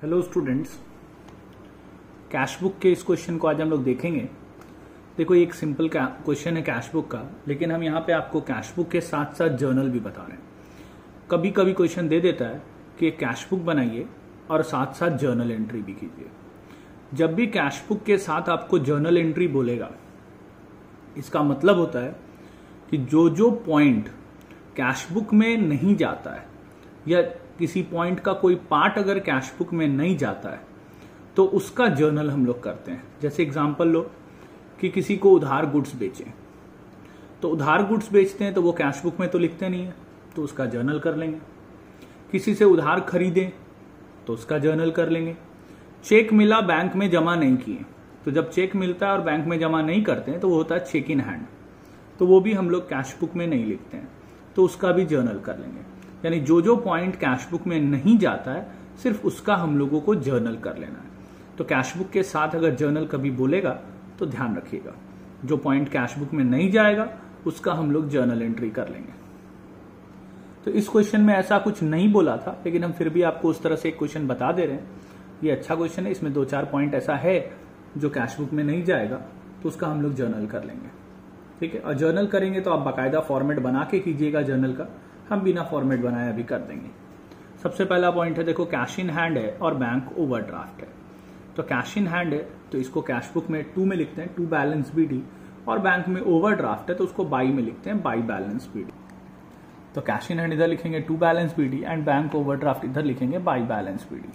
Hello students, cash book के इस question को आज हम लोग देखेंगे। देखो, एक सिंपल क्वेश्चन है कैश बुक का, लेकिन हम यहाँ पे आपको कैश बुक के साथ साथ जर्नल भी बता रहे हैं। कभी कभी क्वेश्चन दे देता है कि कैश बुक बनाइए और साथ साथ जर्नल एंट्री भी कीजिए। जब भी कैश बुक के साथ आपको जर्नल एंट्री बोलेगा, इसका मतलब होता है कि जो जो पॉइंट कैश बुक में नहीं जाता है या किसी पॉइंट का कोई पार्ट अगर कैश बुक में नहीं जाता है तो उसका जर्नल हम लोग करते हैं। जैसे एग्जांपल लो कि किसी को उधार गुड्स बेचें, तो उधार गुड्स बेचते हैं तो वो कैश बुक में तो लिखते नहीं है, तो उसका जर्नल कर लेंगे। किसी से उधार खरीदें तो उसका जर्नल कर लेंगे। चेक मिला, बैंक में जमा नहीं किए, तो जब चेक मिलता है और बैंक में जमा नहीं करते हैं तो वो होता है चेक इन हैंड, तो वो भी हम लोग कैश बुक में नहीं लिखते हैं, तो उसका भी जर्नल कर लेंगे। यानी जो जो पॉइंट कैश बुक में नहीं जाता है सिर्फ उसका हम लोगों को जर्नल कर लेना है। तो कैश बुक के साथ अगर जर्नल कभी बोलेगा तो ध्यान रखिएगा, जो पॉइंट कैश बुक में नहीं जाएगा उसका हम लोग जर्नल एंट्री कर लेंगे। तो इस क्वेश्चन में ऐसा कुछ नहीं बोला था, लेकिन हम फिर भी आपको उस तरह से एक क्वेश्चन बता दे रहे हैं। ये अच्छा क्वेश्चन है, इसमें 2-4 पॉइंट ऐसा है जो कैश बुक में नहीं जाएगा, तो उसका हम लोग जर्नल कर लेंगे। ठीक है, और जर्नल करेंगे तो आप बाकायदा फॉर्मेट बना के कीजिएगा जर्नल का, हम बिना फॉर्मेट बनाया भी कर देंगे। सबसे पहला पॉइंट है, देखो कैश इन हैंड है और बैंक ओवरड्राफ्ट है। तो कैश इन हैंड है तो इसको कैश बुक में 2 में लिखते हैं, 2 बैलेंस बीडी, और बैंक में ओवरड्राफ्ट है तो उसको बाई में लिखते हैं, बाई बैलेंस बीडी। तो कैश इन हैंड इधर लिखेंगे 2 balance B D and bank overdraft इधर लिखेंगे बाई बैलेंस बीडी।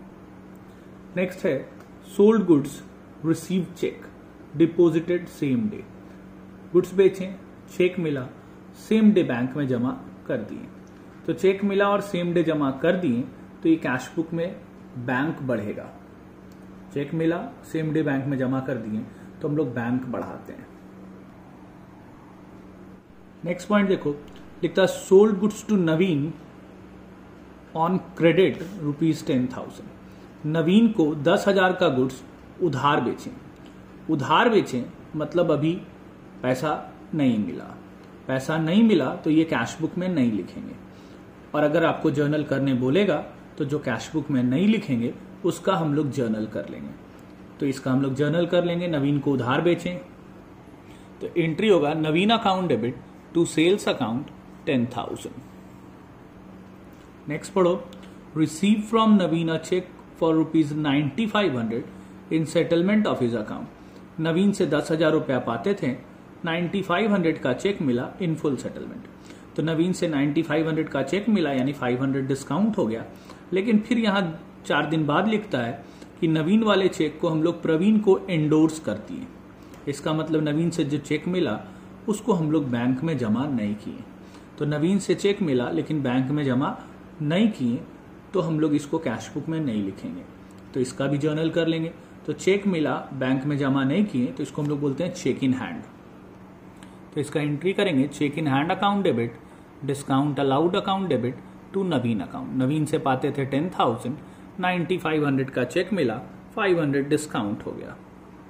नेक्स्ट है sold goods receive cheque deposited same day. Goods बेचें, चेक मिला, सेम डे बैंक में जमा कर दिए। तो चेक मिला और सेम डे जमा कर दिए तो ये कैश बुक में बैंक बढ़ेगा। चेक मिला, सेम डे बैंक में जमा कर दिए तो हम लोग बैंक बढ़ाते हैं। नेक्स्ट पॉइंट देखो, लिखता है sold goods to Naveen on credit ₹10,000। Naveen को 10,000 का गुड्स उधार बेचें। उधार बेचें मतलब अभी पैसा नहीं मिला। पैसा नहीं मिला तो ये कैश बुक में नहीं लिखेंगे, और अगर आपको जर्नल करने बोलेगा तो जो कैश बुक में नहीं लिखेंगे उसका हम लोग जर्नल कर लेंगे। तो इसका हम लोग जर्नल कर लेंगे। नवीन को उधार बेचें तो एंट्री होगा Naveen account debit to sales account 10,000। Next पढ़ो, receive from Naveen a cheque for ₹9,500 in settlement of his account. Naveen से 10,000 रुपया पाते थे, 9,500 का चेक मिला इन फुल सेटलमेंट। तो नवीन से 9,500 का चेक मिला यानी 500 डिस्काउंट हो गया, लेकिन फिर यहां 4 दिन बाद लिखता है कि नवीन वाले चेक को हम लोग प्रवीण को एंडोर्स कर दिए। इसका मतलब नवीन से जो चेक मिला उसको हम लोग बैंक में जमा नहीं किए। तो नवीन से चेक मिला लेकिन बैंक में जमा नहीं किए तो हम लोग इसको कैश बुक में नहीं लिखेंगे, तो इसका भी जर्नल कर लेंगे। तो चेक मिला, बैंक में जमा नहीं किए, तो इसको हम लोग बोलते हैं चेक इन हैंड। तो इसका एंट्री करेंगे cheque in hand account debit discount allowed account debit to Naveen account. Naveen से पाते थे 10,000, 9,500 का चेक मिला, 500 डिस्काउंट हो गया।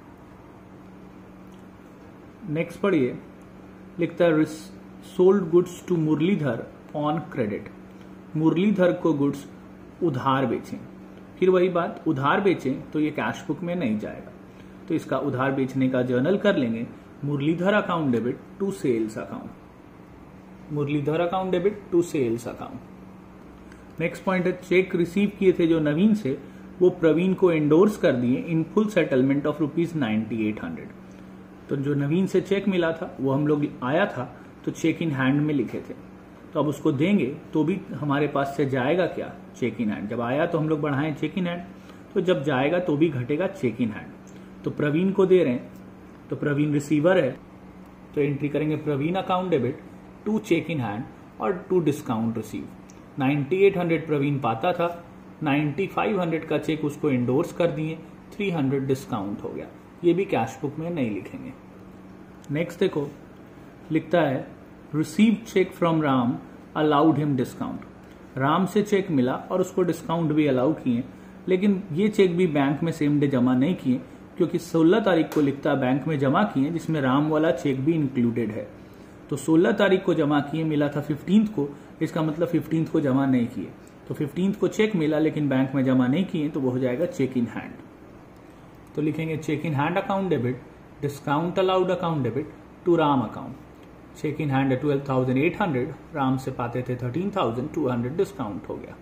नेक्स्ट पढ़िए, लिखता है sold goods to Murlidhar on credit. Murlidhar को गुड्स उधार बेचें। फिर वही बात, उधार बेचें तो ये कैश बुक में नहीं जाएगा, तो इसका उधार बेचने का जर्नल कर लेंगे Murlidhar account debit to sales account. Murlidhar account debit to sales account. Next point है, चेक रिसीव किए थे जो नवीन से, वो प्रवीण को एंडोर्स कर दिए इन फुल सेटलमेंट ऑफ ₹9,800। तो जो नवीन से चेक मिला था वो हम लोग आया था तो चेक इन हैंड में लिखे थे, तो अब उसको देंगे तो भी हमारे पास से जाएगा क्या, चेक इन हैंड। जब आया तो हम लोग बढ़ाएं चेक इन हैंड, तो जब जाएगा तो भी घटेगा चेक इन हैंड। तो प्रवीण को दे रहे हैं तो प्रवीण रिसीवर है, तो एंट्री करेंगे Praveen account debit to cheque in hand और टू डिस्काउंट रिसीव। 9,800 प्रवीण पाता था, 9,500 का चेक उसको एंडोर्स कर दिए, 300 डिस्काउंट हो गया। ये भी कैश बुक में नहीं लिखेंगे। नेक्स्ट देखो, लिखता है receive cheque from Ram allowed him discount. Ram से चेक मिला और उसको डिस्काउंट भी अलाउ किए, लेकिन ये चेक भी बैंक में सेम डे जमा नहीं किए, क्योंकि 16 तारीख को लिखता है बैंक में जमा किए, जिसमें राम वाला चेक भी इंक्लूडेड है। तो 16 तारीख को जमा किए, मिला था 15th को, इसका मतलब 15th को जमा नहीं किए, तो 15th को चेक मिला लेकिन बैंक में जमा नहीं किए, तो वो हो जाएगा चेक इन हैंड। तो लिखेंगे cheque in hand account debit, discount allowed account debit to Ram account. Cheque in hand 12,800, Ram से पाते थे 13,200, डिस्काउंट हो गया।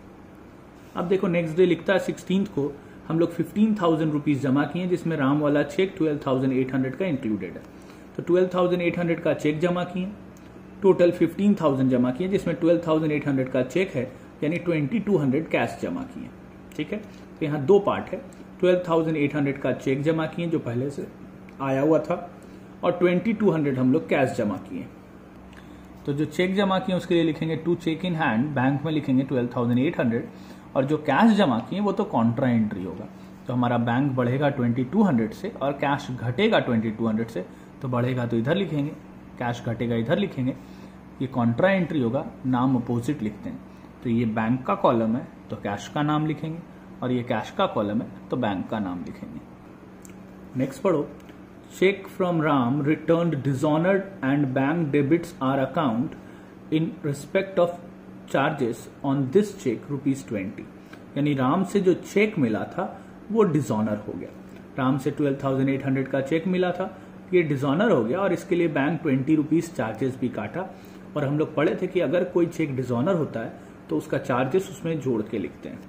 अब देखो नेक्स्ट डे लिखता है 16th को हम लोग 15,000 रुपीज जमा किए, जिसमें राम वाला चेक 12,800 का इंक्लूडेड है। तो 12,800 का चेक जमा किए, टोटल 15,000 जमा किए, जिसमें 12,800 का चेक है, यानी 2,200 कैश जमा किए। ठीक है, तो यहाँ दो पार्ट है। 12,800 का चेक जमा किए जो पहले से आया हुआ था, और 2,200 हम लोग कैश जमा किए। तो जो चेक जमा किए उसके लिए लिखेंगे to cheque in hand, bank में लिखेंगे 12,800, और जो कैश जमा किए वो तो कॉन्ट्रा एंट्री होगा। तो हमारा बैंक बढ़ेगा 2,200 से और कैश घटेगा 2,200 से, तो बढ़ेगा तो इधर लिखेंगे, कैश घटेगा इधर लिखेंगे। ये कॉन्ट्रा एंट्री होगा, नाम अपोजिट लिखते हैं। तो ये बैंक का कॉलम है तो कैश का नाम लिखेंगे, और ये कैश का कॉलम है तो बैंक का नाम लिखेंगे। नेक्स्ट पढ़ो, cheque from Ram returned dishonoured and bank debits our account in respect of charges on this cheque ₹20। यानी राम से जो चेक मिला था वो डिसऑनर हो गया। राम से 12,800 का चेक मिला था, ये डिसऑनर हो गया, और इसके लिए बैंक 20 रुपीज चार्जेस भी काटा। और हम लोग पढ़े थे कि अगर कोई चेक डिसऑनर होता है तो उसका चार्जेस उसमें जोड़ के लिखते हैं।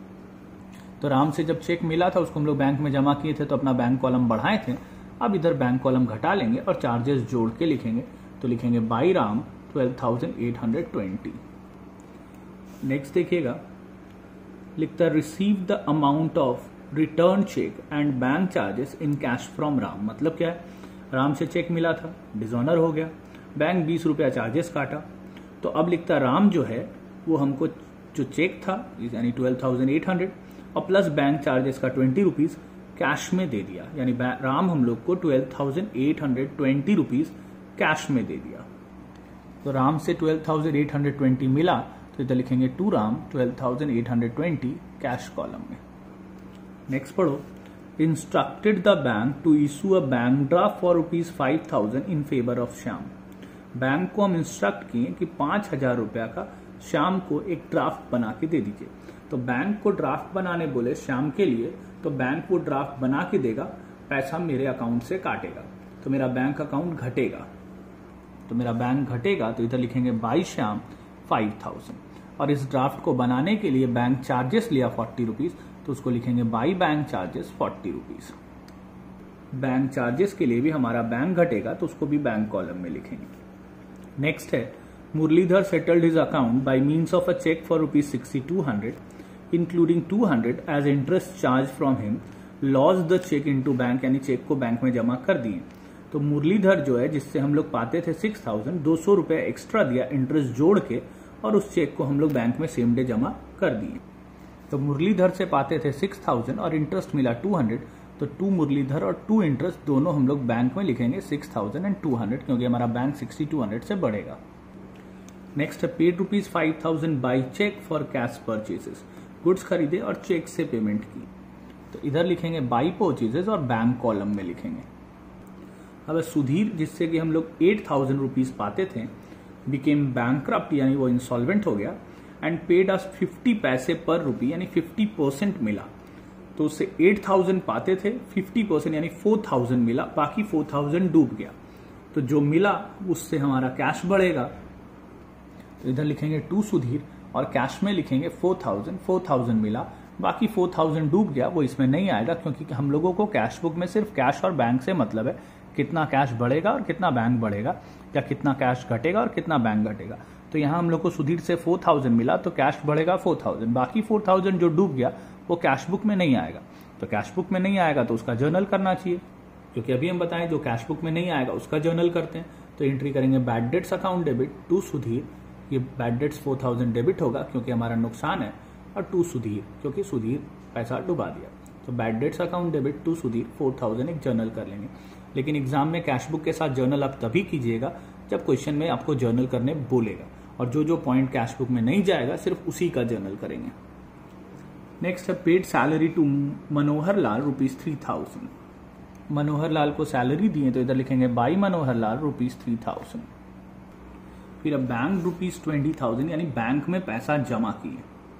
तो राम से जब चेक मिला था उसको हम लोग बैंक में जमा किए थे, तो अपना बैंक कॉलम बढ़ाए थे। अब इधर बैंक कॉलम घटा लेंगे और चार्जेस जोड़ के लिखेंगे। तो लिखेंगे बाई राम 12,820। नेक्स्ट देखिएगा, लिखता receive the amount of return cheque and bank charges in cash from Ram. मतलब क्या है, राम से चेक मिला था, डिसऑनर हो गया, बैंक 20 रुपया चार्जेस काटा। तो अब लिखता राम जो है वो हमको जो चेक था यानी 12,800 और प्लस बैंक चार्जेस का 20 रुपीज कैश में दे दिया। यानी राम हम लोग को 12,820 रुपीज कैश में दे दिया। तो राम से 12,820 मिला, तो इधर लिखेंगे टू राम 12,820 कैश कॉलम में। नेक्स्ट पढ़ो, instructed the bank to issue a bank draft for ₹5,000 in favour of Shyam. Bank को हम इंस्ट्रक्ट किए कि 5,000 रुपया का श्याम को एक ड्राफ्ट बना के दे दीजिए। तो बैंक को ड्राफ्ट बनाने बोले श्याम के लिए, तो बैंक वो ड्राफ्ट बना के देगा, पैसा मेरे अकाउंट से काटेगा, तो मेरा बैंक अकाउंट घटेगा। तो मेरा बैंक घटेगा, तो इधर लिखेंगे बाई श्याम 5,000। और इस ड्राफ्ट को बनाने के लिए बैंक चार्जेस लिया 40 रुपीज, तो उसको लिखेंगे by bank charges 40 rupees. Bank charges के लिए भी हमारा बैंक घटेगा, तो उसको भी बैंक कॉलम में लिखेंगे। नेक्स्ट है, Murlidhar settled his account by means of a cheque for ₹6,200 including 200 as interest charge from him, loss the cheque into bank, यानी चेक को बैंक में जमा कर दिए। तो मुरलीधर जो है जिससे हम लोग पाते थे 6,000, 200 रुपए एक्स्ट्रा दिया इंटरेस्ट जोड़ के, और उस चेक को हम लोग बैंक में सेम डे जमा कर दिए। तो मुरलीधर से पाते थे 6,000 और इंटरेस्ट मिला 200, तो 2 मुरलीधर और 2 इंटरेस्ट दोनों हम लोग बैंक में लिखेंगे 6,000 एंड 200, क्योंकि हमारा बैंक 6,200 से बढ़ेगा। नेक्स्ट है, paid ₹5,000 by cheque for cash purchases. Goods खरीदे और चेक से पेमेंट की, तो इधर लिखेंगे बाई परचेजेस और बैंक कॉलम में लिखेंगे। अब सुधीर जिससे कि हम लोग 8,000 रुपीज पाते थे, बिकेम बैंकक्रप्ट, यानी वो इंसॉल्वेंट हो गया, एंड पेड अस 50 पैसे पर रुपी, यानी 50% मिला। तो उससे 8,000 पाते थे, 50% यानी 4,000 मिला, बाकी 4,000 डूब गया। तो जो मिला उससे हमारा कैश बढ़ेगा, तो इधर लिखेंगे टू सुधीर और कैश में लिखेंगे 4,000 मिला, बाकी 4,000 डूब गया, वो इसमें नहीं आएगा, क्योंकि हम लोगों को कैश बुक में सिर्फ कैश और बैंक से मतलब है, कितना कैश बढ़ेगा और कितना बैंक बढ़ेगा, या कितना कैश घटेगा और कितना बैंक घटेगा। तो यहाँ हम लोग को सुधीर से 4,000 मिला, तो कैश बढ़ेगा 4,000, बाकी 4,000 जो डूब गया वो कैश बुक में नहीं आएगा। तो कैश बुक में नहीं आएगा तो उसका जर्नल करना चाहिए, क्योंकि अभी हम बताएं जो कैश बुक में नहीं आएगा उसका जर्नल करते हैं। तो एंट्री करेंगे bad debts account debit to Sudhir, ये बैड डेट्स 4,000 डेबिट होगा क्योंकि हमारा नुकसान है, और टू सुधीर क्योंकि सुधीर पैसा डुबा दिया। तो bad debts account debit to Sudhir 4,000 एक जर्नल कर लेंगे। लेकिन एग्जाम में कैश बुक के साथ जर्नल आप तभी कीजिएगा जब क्वेश्चन में आपको जर्नल करने बोलेगा, और जो जो पॉइंट कैश बुक में नहीं जाएगा सिर्फ उसी का जर्नल करेंगे। नेक्स्ट है, paid salary to Manohar Lal ₹3,000। Manohar Lal को सैलरी दिए, तो इधर लिखेंगे बाई मनोहर लाल ₹3,000। फिर अब बैंक ₹20,000, यानी बैंक में पैसा जमा किए।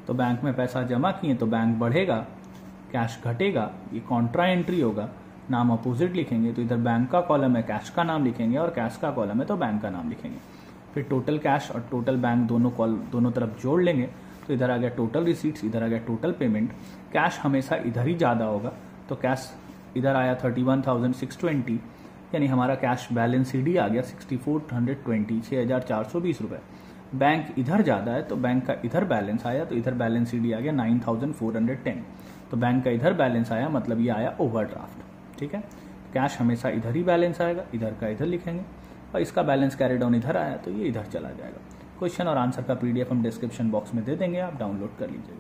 तो बैंक में पैसा जमा किए तो बैंक बढ़ेगा, कैश घटेगा, ये कॉन्ट्रा एंट्री होगा, नाम अपोजिट लिखेंगे तो इधर बैंक का कॉलम है, कैश का नाम लिखेंगे, और कैश का कॉलम है तो बैंक का नाम लिखेंगे। फिर टोटल कैश और टोटल बैंक दोनों तरफ जोड़ लेंगे तो इधर आ गया टोटल रिसीट्स, इधर आ गया टोटल पेमेंट। कैश हमेशा इधर ही ज़्यादा होगा तो कैश इधर आया 31,620, यानी हमारा कैश बैलेंस CD आ गया 6,420, 6,420 रुपये। बैंक इधर ज़्यादा है तो बैंक का इधर बैलेंस आया, तो इधर बैलेंस CD आ गया 9,410, तो बैंक का इधर बैलेंस आया, मतलब ये आया ओवरड्राफ्ट। ठीक है, कैश हमेशा इधर ही बैलेंस आएगा, इधर का इधर लिखेंगे, और इसका बैलेंस कैरी डाउन इधर आया तो ये इधर चला जाएगा। क्वेश्चन और आंसर का PDF हम डिस्क्रिप्शन बॉक्स में दे देंगे, आप डाउनलोड कर लीजिएगा।